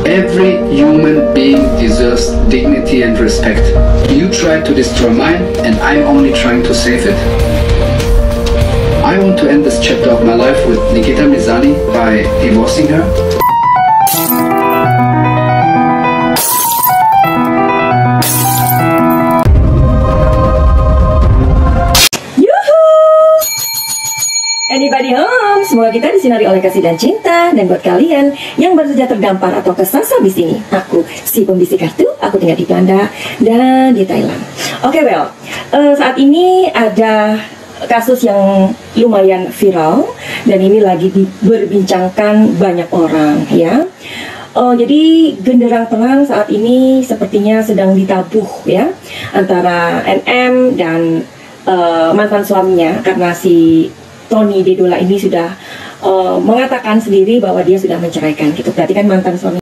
Every human being deserves dignity and respect. You tried to destroy mine, and I'm only trying to save it. I want to end this chapter of my life with Nikita Mizani by divorcing her. Anybody home? Semoga kita disinari oleh kasih dan cinta. Dan buat kalian yang baru saja terdampar atau kesasar di sini, aku si pembisik kartu. Aku tinggal di Belanda dan di Thailand. Oke, saat ini ada kasus yang lumayan viral dan ini lagi diperbincangkan banyak orang, ya. Jadi genderang perang saat ini sepertinya sedang ditabuh, ya, antara NM dan mantan suaminya, karena si Tony Dedola ini sudah mengatakan sendiri bahwa dia sudah menceraikan gitu. Berarti kan mantan suami